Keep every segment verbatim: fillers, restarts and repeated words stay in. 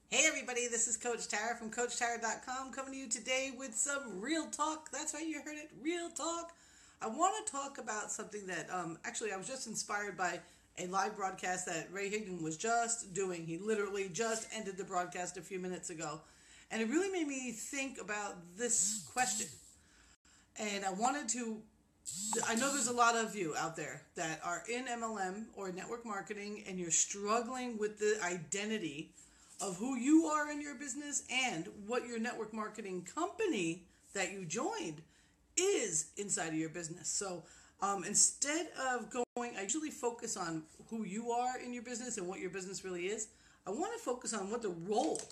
Hey everybody, this is Coach Tara from Coach Tara dot com coming to you today with some real talk. That's right, you heard it, real talk. I want to talk about something that, um, actually I was just inspired by a live broadcast that Ray Higdon was just doing. He literally just ended the broadcast a few minutes ago. And it really made me think about this question. And I wanted to, I know there's a lot of you out there that are in M L M or network marketing and you're struggling with the identity of who you are in your business and what your network marketing company that you joined is inside of your business. So um, instead of going, I usually focus on who you are in your business and what your business really is. I want to focus on what the role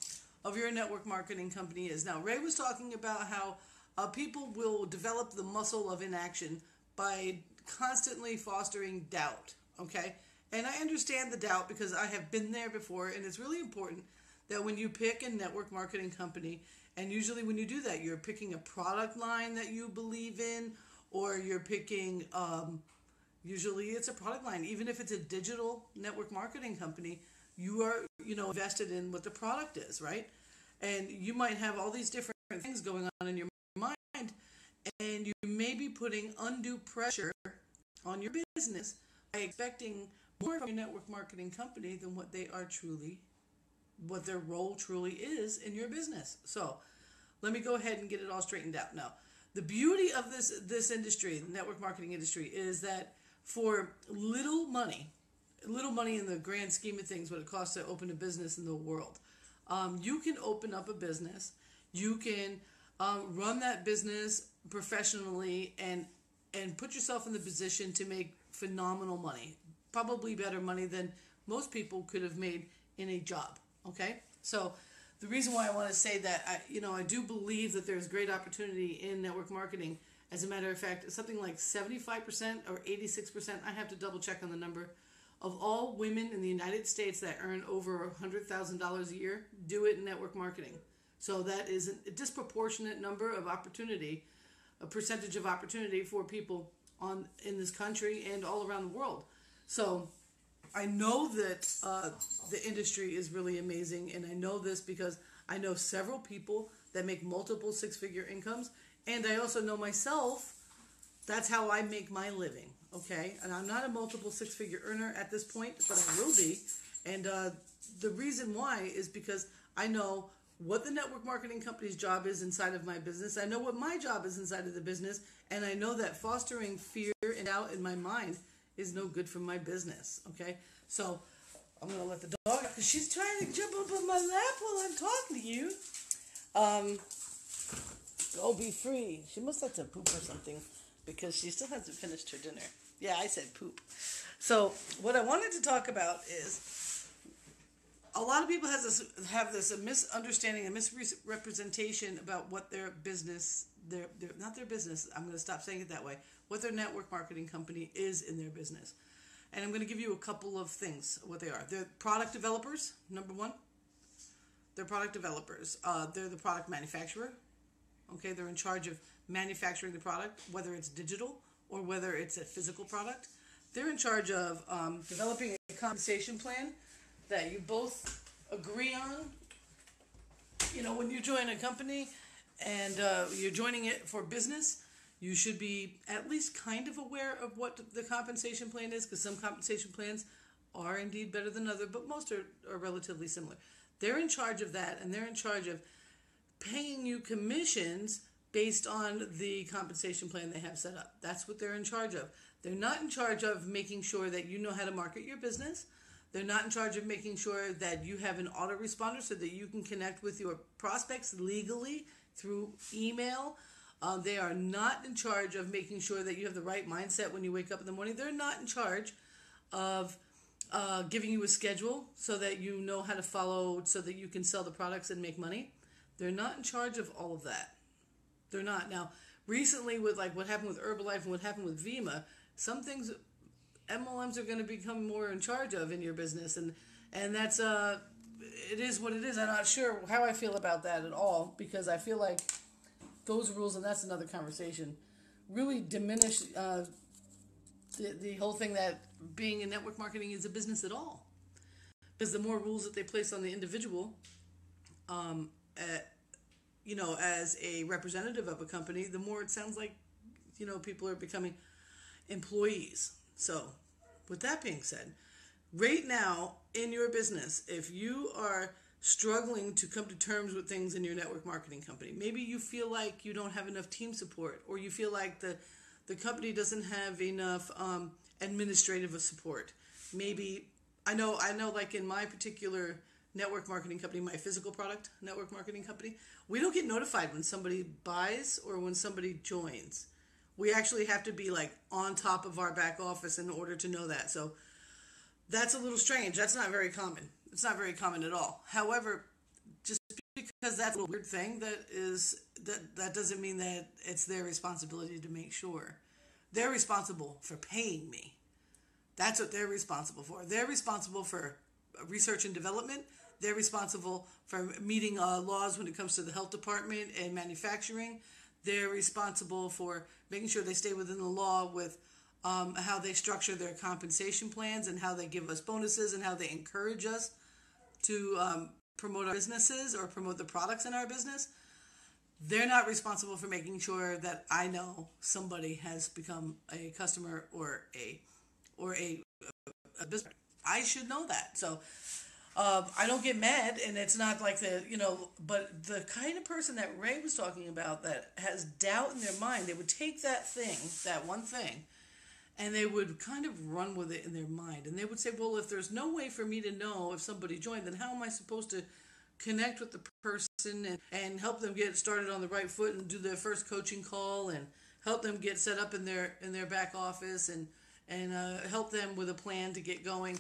of your network marketing company is. Now, Ray was talking about how uh, people will develop the muscle of inaction by constantly fostering doubt, okay? And I understand the doubt because I have been there before, and it's really important that when you pick a network marketing company, and usually when you do that, you're picking a product line that you believe in, or you're picking, um, usually it's a product line. Even if it's a digital network marketing company, you are, you know, invested in what the product is, right? And you might have all these different things going on in your mind, and you may be putting undue pressure on your business by expecting more from your network marketing company than what they are truly, what their role truly is in your business. So let me go ahead and get it all straightened out. Now, the beauty of this this industry, the network marketing industry, is that for little money, little money in the grand scheme of things, what it costs to open a business in the world, um, you can open up a business, you can um, run that business professionally and and put yourself in the position to make phenomenal money. Probably better money than most people could have made in a job, okay? So the reason why I want to say that, I, you know, I do believe that there's great opportunity in network marketing. As a matter of fact, something like seventy-five percent or eighty-six percent, I have to double check on the number, of all women in the United States that earn over one hundred thousand dollars a year do it in network marketing. So that is a disproportionate number of opportunity, a percentage of opportunity for people on in this country and all around the world. So I know that uh, the industry is really amazing, and I know this because I know several people that make multiple six-figure incomes, and I also know myself, that's how I make my living, okay? And I'm not a multiple six-figure earner at this point, but I will be, and uh, the reason why is because I know what the network marketing company's job is inside of my business. I know what my job is inside of the business, and I know that fostering fear and doubt in my mind is no good for my business, okay? So I'm going to let the dog out because she's trying to jump up on my lap while I'm talking to you. Um, go be free. She must have to poop or something because she still hasn't finished her dinner. Yeah, I said poop. So what I wanted to talk about is a lot of people has this, have this a misunderstanding, a misrepresentation about what their business, their, their not their business, I'm going to stop saying it that way, what their network marketing company is in their business. And I'm going to give you a couple of things, what they are. They're product developers, number one. They're product developers. Uh, they're the product manufacturer. Okay, they're in charge of manufacturing the product, whether it's digital or whether it's a physical product. They're in charge of um, developing a compensation plan that you both agree on. You know, when you join a company and uh, you're joining it for business, you should be at least kind of aware of what the compensation plan is, because some compensation plans are indeed better than others, but most are, are relatively similar. They're in charge of that, and they're in charge of paying you commissions based on the compensation plan they have set up. That's what they're in charge of. They're not in charge of making sure that you know how to market your business. They're not in charge of making sure that you have an autoresponder so that you can connect with your prospects legally through email. Uh, they are not in charge of making sure that you have the right mindset when you wake up in the morning. They're not in charge of uh, giving you a schedule so that you know how to follow, so that you can sell the products and make money. They're not in charge of all of that. They're not. Now, recently with like what happened with Herbalife and what happened with Vima, some things M L Ms are going to become more in charge of in your business, and and that's uh, it is what it is. I'm not sure how I feel about that at all, because I feel like those rules, and that's another conversation, really diminish uh, the, the whole thing that being in network marketing is a business at all. Because the more rules that they place on the individual, um, uh, you know, as a representative of a company, the more it sounds like, you know, people are becoming employees. So, with that being said, right now in your business, if you are struggling to come to terms with things in your network marketing company, maybe you feel like you don't have enough team support, or you feel like the the company doesn't have enough um, administrative support. Maybe I know I know like in my particular network marketing company, my physical product network marketing company, we don't get notified when somebody buys or when somebody joins. We actually have to be like on top of our back office in order to know that. So that's a little strange. That's not very common. It's not very common at all. However, just because that's a little weird thing, that is that that doesn't mean that it's their responsibility to make sure. They're responsible for paying me. That's what they're responsible for. They're responsible for research and development. They're responsible for meeting uh, laws when it comes to the health department and manufacturing. They're responsible for making sure they stay within the law with um, how they structure their compensation plans and how they give us bonuses and how they encourage us to um, promote our businesses or promote the products in our business. They're not responsible for making sure that I know somebody has become a customer or a or a, a business. I should know that. So um, I don't get mad, and it's not like the, you know, but the kind of person that Ray was talking about that has doubt in their mind, they would take that thing, that one thing, and they would kind of run with it in their mind. And they would say, well, if there's no way for me to know if somebody joined, then how am I supposed to connect with the person and, and help them get started on the right foot and do their first coaching call and help them get set up in their in their back office and, and uh, help them with a plan to get going?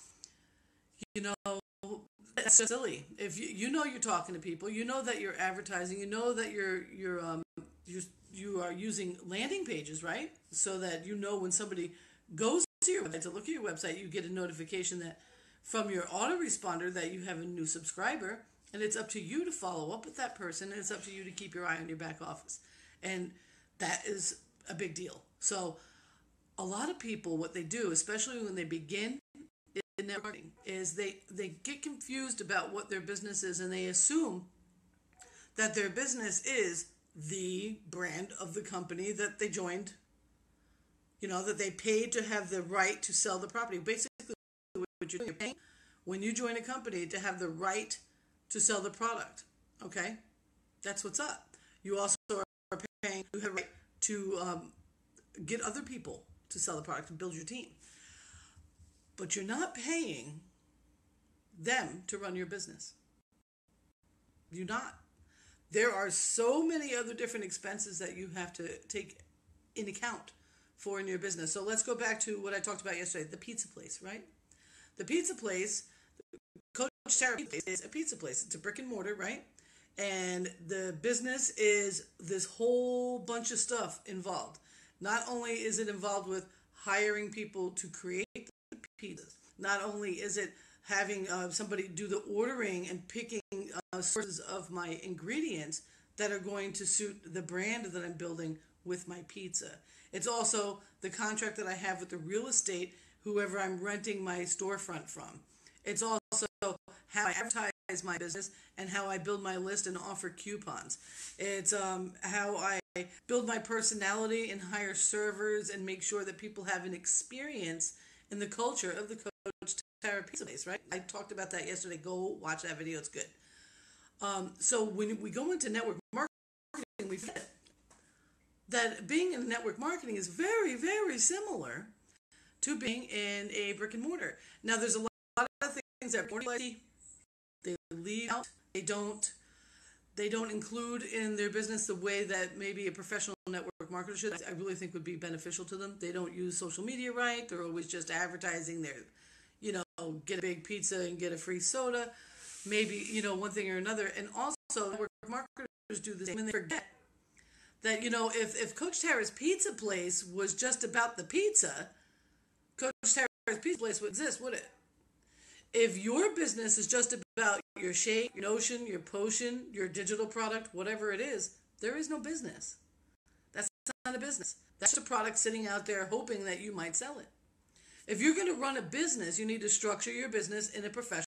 You know, that's so silly. If you, you know you're talking to people, you know that you're advertising, you know that you're you're um you you are using landing pages, right? So that you know when somebody goes to your website to look at your website, you get a notification that from your autoresponder that you have a new subscriber, and it's up to you to follow up with that person, and it's up to you to keep your eye on your back office, and that is a big deal. So a lot of people, what they do, especially when they begin in network marketing, is they, they get confused about what their business is, and they assume that their business is the brand of the company that they joined, you know, that they paid to have the right to sell the property. Basically, what you're doing, you're paying when you join a company to have the right to sell the product, okay? That's what's up. You also are paying, you have a right to um, get other people to sell the product and build your team. But you're not paying them to run your business. You're not. There are so many other different expenses that you have to take in account for in your business. So let's go back to what I talked about yesterday, the pizza place, right? The pizza place, Coach Tara is a pizza place. It's a brick and mortar, right? And the business is this whole bunch of stuff involved. Not only is it involved with hiring people to create the pizzas, not only is it having uh, somebody do the ordering and picking uh, sources of my ingredients that are going to suit the brand that I'm building with my pizza. It's also the contract that I have with the real estate, whoever I'm renting my storefront from. It's also how I advertise my business and how I build my list and offer coupons. It's um, how I build my personality and hire servers and make sure that people have an experience in the culture of the Coach Tara Pizza Place, right? I talked about that yesterday. Go watch that video. It's good. Um, so when we go into network marketing, we forget that being in network marketing is very, very similar to being in a brick and mortar. Now, there's a lot of things that they leave out. They don't. They don't include in their business the way that maybe a professional network marketer should. I really think would be beneficial to them. They don't use social media right. They're always just advertising their, you know, get a big pizza and get a free soda. Maybe, you know, one thing or another. And also, network marketers do the same, and they forget that, you know, if, if Coach Tara's Pizza Place was just about the pizza, Coach Tara's Pizza Place would exist, would it? If your business is just about your shake, your notion, your potion, your digital product, whatever it is, there is no business. That's not a business. That's a product sitting out there hoping that you might sell it. If you're going to run a business, you need to structure your business in a professional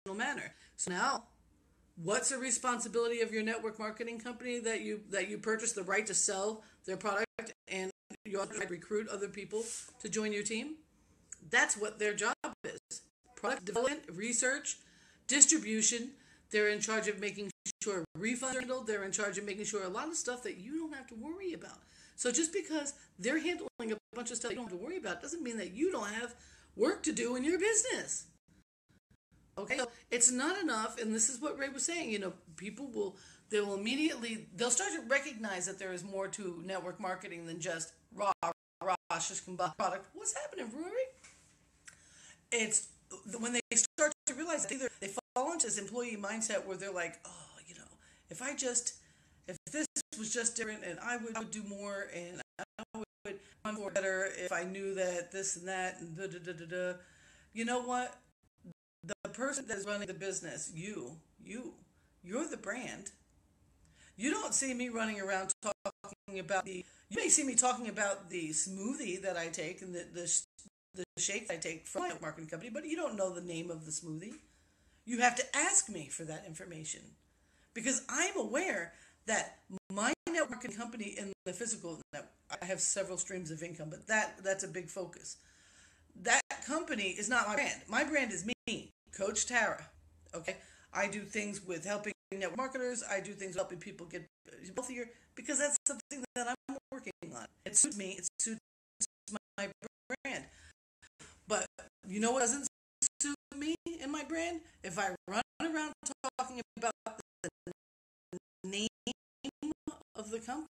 manner. So now, what's the responsibility of your network marketing company that you that you purchase the right to sell their product and you also recruit other people to join your team? That's what their job is. Product development, research, distribution. They're in charge of making sure refunds are handled. They're in charge of making sure a lot of stuff that you don't have to worry about. So just because they're handling a bunch of stuff you don't have to worry about doesn't mean that you don't have work to do in your business. Okay, so it's not enough, and this is what Ray was saying, you know, people will, they will immediately, they'll start to recognize that there is more to network marketing than just raw, raw, shish kebab product. What's happening, Rory? It's when they start to realize that either they fall into this employee mindset where they're like, oh, you know, if I just, if this was just different and I would, I would do more and I would run more better if I knew that this and that and da da da da da. You know what? The person that is running the business, you, you, you're the brand. You don't see me running around talking about the, you may see me talking about the smoothie that I take and the, the, the shake I take from my marketing company, but you don't know the name of the smoothie. You have to ask me for that information because I'm aware that my networking company in the physical, I have several streams of income, but that that's a big focus. That company is not my brand. My brand is me, Coach Tara. Okay, I do things with helping network marketers. I do things helping people get healthier because that's something that I'm working on. It suits me. It suits my brand. But you know what doesn't suit me and my brand? If I run around talking about the name of the company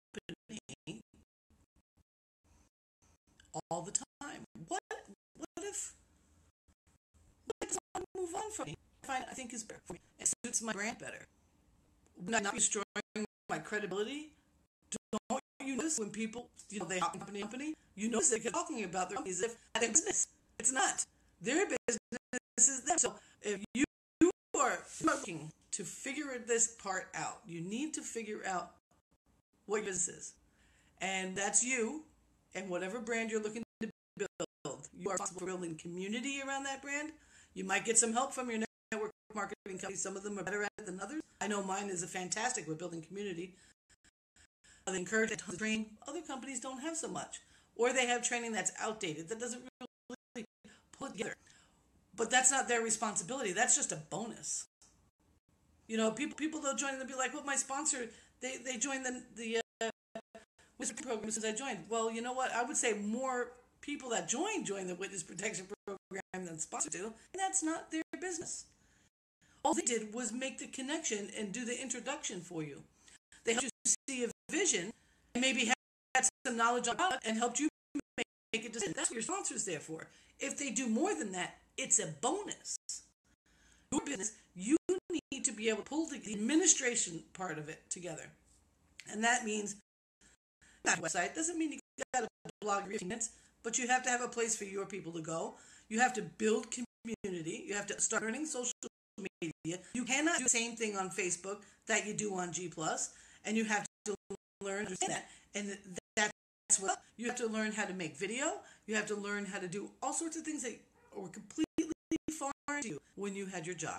all the time. What? What if? What if I move on from me? I think is better for me. It suits my brand better. Would I not be destroying my credibility? Don't you notice when people, you know, they hop company company, you notice they're talking about their companies as if their business. It's not. Their business is them. So if you, you are looking to figure this part out, you need to figure out what your business is. And that's you and whatever brand you're looking to build. You are responsible for building community around that brand. You might get some help from your network marketing company. Some of them are better at it than others. I know mine is a fantastic with building community. They encourage it to train. Other companies don't have so much. Or they have training that's outdated, that doesn't really pull it together. But that's not their responsibility. That's just a bonus. You know, people people they'll join and they'll be like, well, my sponsor, they, they joined the, the uh, witness program since I joined. Well, you know what? I would say more people that join join the witness protection program than sponsor do. And that's not their business. All they did was make the connection and do the introduction for you. They helped you see a vision and maybe had some knowledge about it and helped you make, make a decision. That's what your sponsor's there for. If they do more than that, it's a bonus. Your business, you need to be able to pull the administration part of it together. And that means not a website. Doesn't mean you got a blog every few minutes, but you have to have a place for your people to go. You have to build community. You have to start learning social media. You cannot do the same thing on Facebook that you do on G plus, and you have to learn to understand that. And that's what you have to learn how to make video. You have to learn how to do all sorts of things that were completely foreign to you when you had your job.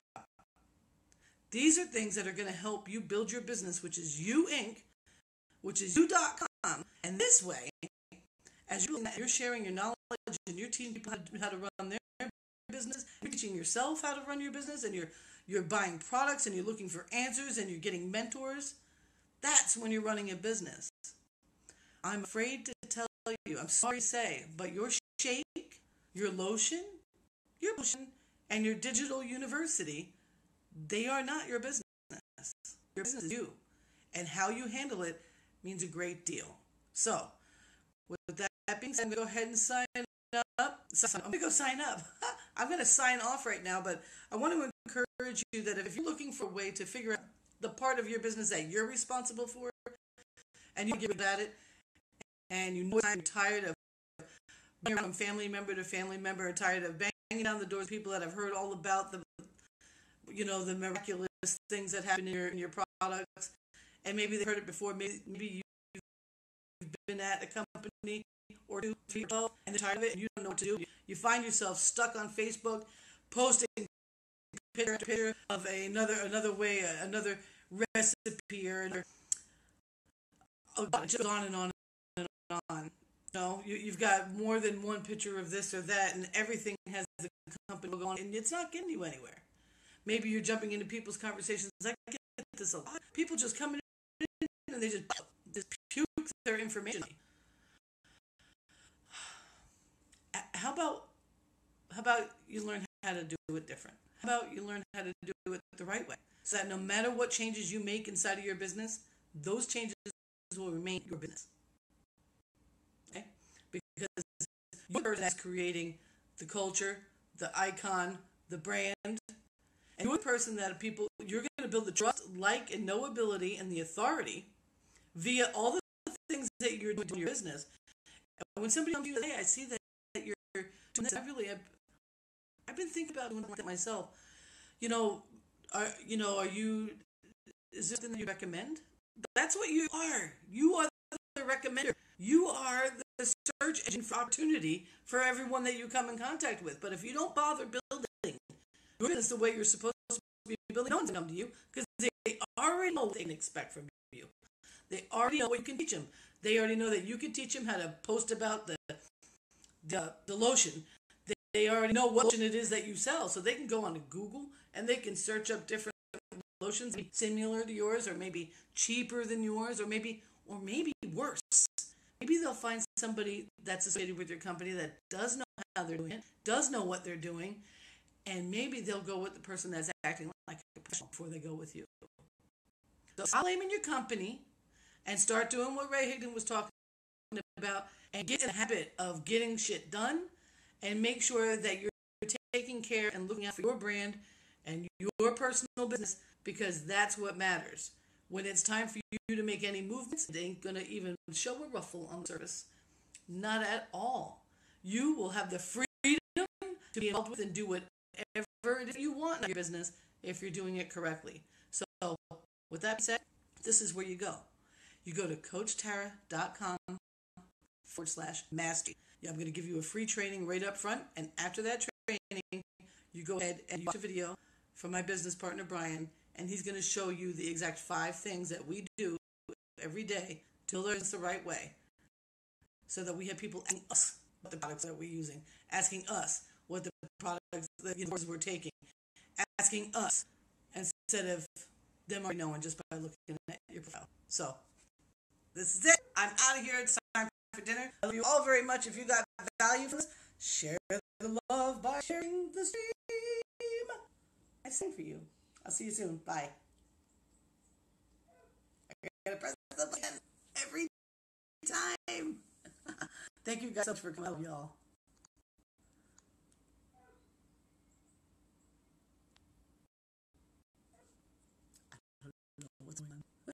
These are things that are going to help you build your business, which is You Inc, which is you dot com. And this way, as you're, you're sharing your knowledge and you're teaching people how to, how to run their business, you're teaching yourself how to run your business, and you're you're buying products and you're looking for answers and you're getting mentors. That's when you're running a business. I'm afraid to tell you, I'm sorry to say, but your shake, your lotion, your lotion, and your digital university, they are not your business. Your business is you. And how you handle it means a great deal. So, with that being said, I'm going to go ahead and sign up. I'm going to go sign up. I'm going to sign off right now, but I want to encourage you that if you're looking for a way to figure out the part of your business that you're responsible for, and you give it at it, and you know you're tired of being from family member to family member, tired of banging down the doors of people that have heard all about the, you know, the miraculous things that happen in your, in your products, and maybe they heard it before, maybe, maybe you've been at a company or two, three, twelve, and they're tired of it, and you don't know what to do. You find yourself stuck on Facebook, posting picture, picture of a, another another way, another recipe, or another, oh, it just goes on and on and on. You know, you, you've got more than one picture of this or that, and everything has the company logo on, and it's not getting you anywhere. Maybe you're jumping into people's conversations. I get this a lot. People just come in and they just, just puke their information. How about how about you learn how to do it different? How about you learn how to do it the right way? So that no matter what changes you make inside of your business, those changes will remain your business. Okay? Because you're the person that's creating the culture, the icon, the brand, and you're the person that people, you're going to build the trust, like, and knowability and the authority via all the things that you're doing in your business. And when somebody comes to you and says, hey, I see that you're doing this, I really, I've, I've been thinking about doing that myself. You know, are, you know, are you, is this something that you recommend? That's what you are. You are the recommender. You are the search engine for opportunity for everyone that you come in contact with. But if you don't bother building your business the way you're supposed to be building, no one's going to come to you because they already know what they can expect from you. They already know what you can teach them. They already know that you can teach them how to post about the the, the lotion. They, they already know what lotion it is that you sell, so they can go on to Google and they can search up different lotions similar to yours, or maybe cheaper than yours, or maybe or maybe worse. Maybe they'll find somebody that's associated with your company that does know how they're doing it, does know what they're doing, and maybe they'll go with the person that's acting like a professional before they go with you. So stop blaming your company and start doing what Ray Higdon was talking about, and get in the habit of getting shit done, and make sure that you're taking care and looking out for your brand and your personal business, because that's what matters. When it's time for you to make any movements, it ain't going to even show a ruffle on the surface. Not at all. You will have the freedom to be involved with and do whatever it is you want in your business if you're doing it correctly. So, with that being said, this is where you go. You go to coachtara.com forward slash mastery. Yeah, I'm going to give you a free training right up front, and after that training, you go ahead and watch a video from my business partner, Brian, and he's going to show you the exact five things that we do every day to learn the right way, so that we have people asking us what the products that we're using, asking us what the products that you know, we're taking, asking us instead of them already knowing just by looking at your profile. So, this is it. I'm out of here. It's time for dinner. I love you all very much. If you got value from this, share the love by sharing the stream. I sing for you. I'll see you soon. Bye. I gotta press the button every time. Thank you guys so much for coming. I love y'all. I don't know what's going on.